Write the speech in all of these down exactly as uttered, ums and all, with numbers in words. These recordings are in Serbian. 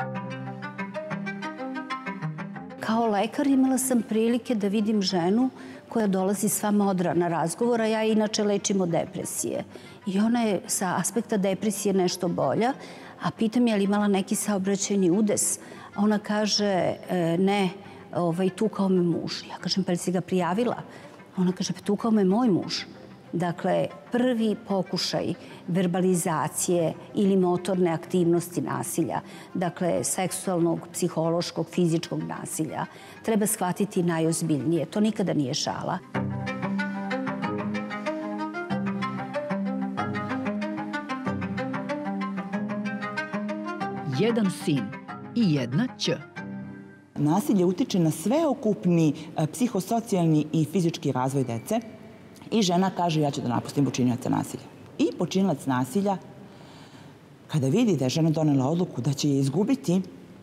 Kao lekar imala sam prilike da vidim ženu koja dolazi sva modra na razgovor, a ja inače lečim od depresije. I ona je sa aspekta depresije nešto bolja, a pitam je li imala neki saobraćajni udes. A ona kaže ne, tukao me muž. Ja kažem pa li si ga prijavila? Ona kaže pa tukao me moj muž. Dakle, prvi pokušaj verbalizacije ili motorne aktivnosti nasilja, dakle, seksualnog, psihološkog, fizičkog nasilja, treba shvatiti najozbiljnije. To nikada nije šala. Jedan sin i jedna ć. Nasilje utiče na sveokupni psihosocijalni i fizički razvoj dece. I žena kaže ja ću da napustim počinioca nasilja. I počinilac nasilja, kada vidi da je žena donela odluku da će je izgubiti,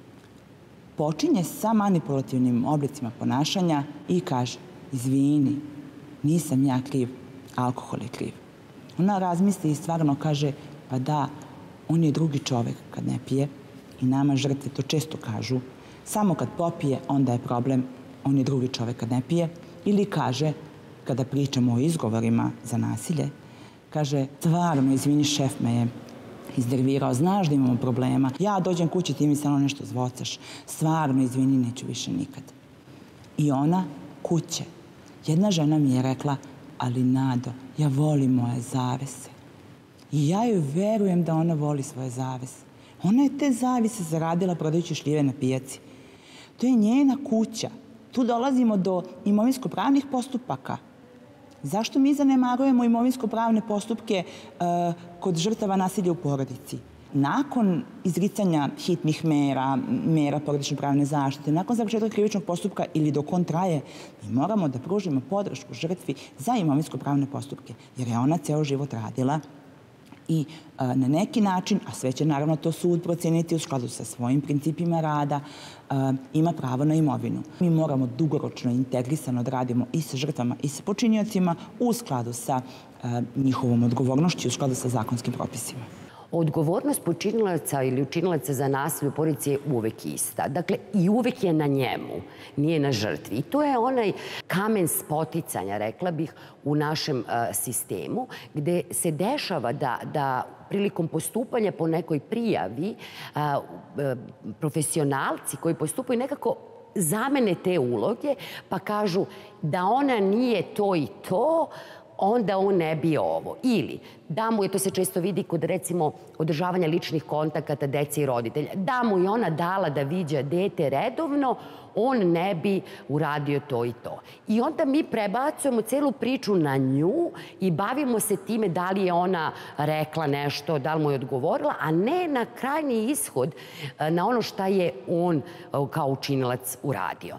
počinje sa manipulativnim oblicima ponašanja i kaže izvini, nisam ja kriv, alkohol je kriv. Ona razmisli i stvarno kaže pa da, on je drugi čovek kad ne pije i nama žrtve to često kažu. Samo kad popije, onda je problem, on je drugi čovek kad ne pije. Ili kaže, kada pričamo o izgovorima za nasilje, kaže, stvarno, izvini, šef me je iznervirao, znaš da imamo problema, ja dođem kući, ti mi samo nešto zvocaš, stvarno, izvini, neću više nikad. I ona kuće. Jedna žena mi je rekla, ali Nado, ja volim moje zavese. I ja joj verujem da ona voli svoje zavese. Ona je te zavese zaradila prodajući šljive na pijaci. To je njena kuća. Tu dolazimo do imovinsko-pravnih postupaka. Zašto mi zanemarujemo imovinsko-pravne postupke kod žrtava nasilja u porodici? Nakon izricanja hitnih mera, mera porodično-pravne zaštite, nakon završetka krivičnog postupka ili dok on traje, mi moramo da pružimo podršku žrtvi za imovinsko-pravne postupke, jer je ona ceo život radila i na neki način, a sve će naravno to sud proceniti u skladu sa svojim principima rada, ima pravo na imovinu. Mi moramo dugoročno integrisano da radimo i sa žrtvama i sa počinjacima u skladu sa njihovom odgovornošću, u skladu sa zakonskim propisima. Odgovornost počinilaca ili učinilaca za nasilje u porodici je uvek ista. Dakle, i uvek je na njemu, nije na žrtvi. I to je onaj kamen spoticanja, rekla bih, u našem sistemu, gde se dešava da prilikom postupanja po nekoj prijavi profesionalci koji postupaju nekako zamene te uloge, pa kažu da ona nije to i to, onda on ne bi ovo. Ili da mu je, to se često vidi kod recimo održavanja ličnih kontakata dece i roditelja, da mu je ona dala da viđa dete redovno, on ne bi uradio to i to. I onda mi prebacujemo celu priču na nju i bavimo se time da li je ona rekla nešto, da li mu je odgovorila, a ne na krajnji ishod, na ono šta je on kao učinilac uradio.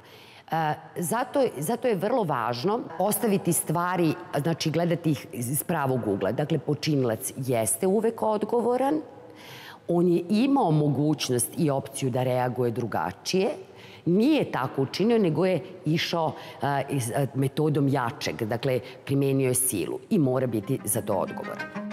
Zato je vrlo važno ostaviti stvari, znači gledati ih iz pravog ugla. Dakle, počinilac jeste uvek odgovoran, on je imao mogućnost i opciju da reaguje drugačije, nije tako učinio, nego je išao metodom jačeg, dakle, primenio je silu i mora biti za to odgovoran.